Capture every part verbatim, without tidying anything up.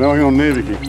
speriamo che non nevichi.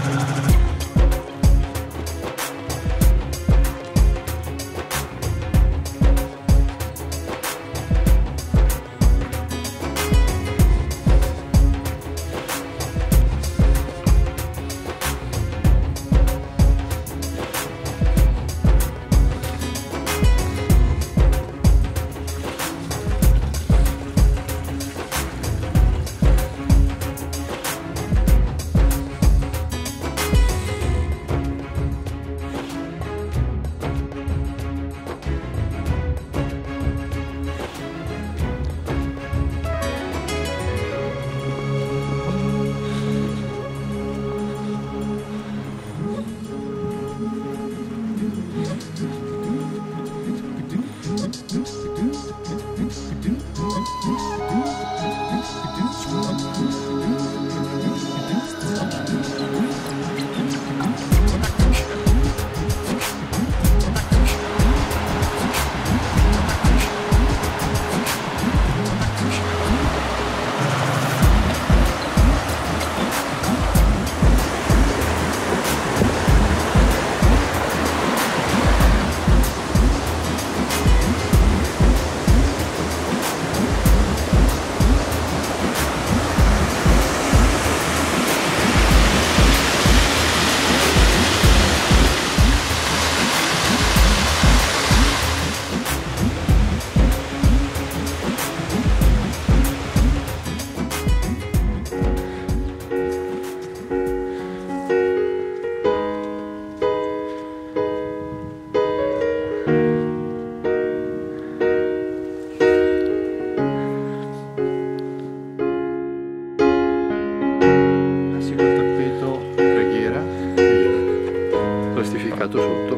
Sotto.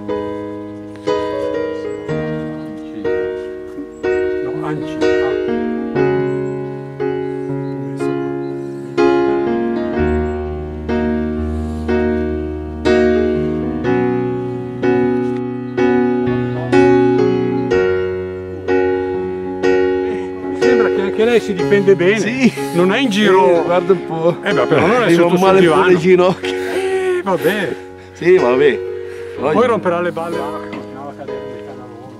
No, anci. Ah. Sembra che anche lei si difende bene. Sì. Non è in giro. Sì, guarda un po'. Eh beh, però non è sotto sul male divano. le ginocchia. Eh, vabbè. Sì, vabbè. Poi Oggi... romperà le balle Alla che continuava a cadere nel canalone.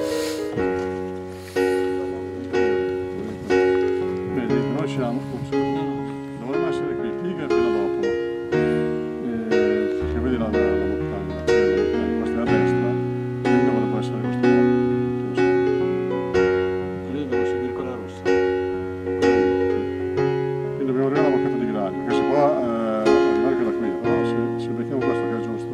Vedi, noi siamo, dovremmo essere qui, qui che è appena dopo. Eh, perché vedi la, la, la montagna, la montagna, questa è a destra, quindi dovrebbe essere questa qua. Quindi devo seguire quella rossa. Quindi dobbiamo arrivare alla bocchetta di Graglio, che si può eh, arrivare anche da qui, però se, se becchiamo questo che è giusto.